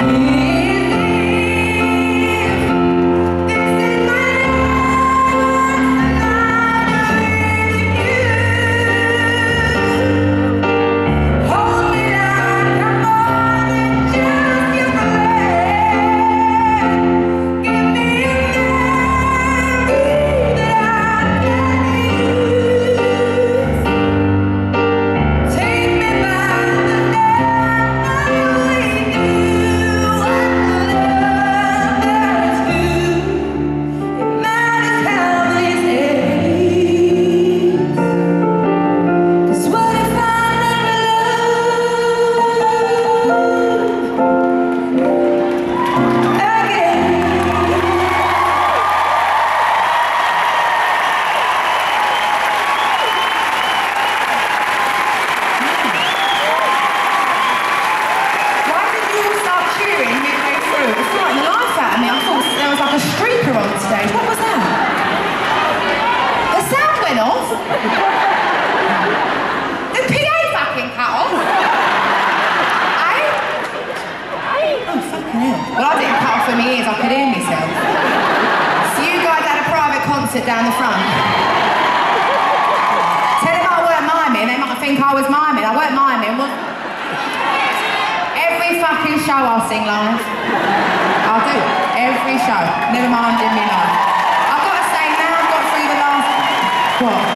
Well, I didn't cut off for my ears, I could hear myself. So you guys had a private concert down the front. Tell them I weren't miming, they might think I was miming. I weren't miming. Well, every fucking show I'll sing live. I'll do it. Every show. Never mind in me life. I've got to say, now I've got through the last... What?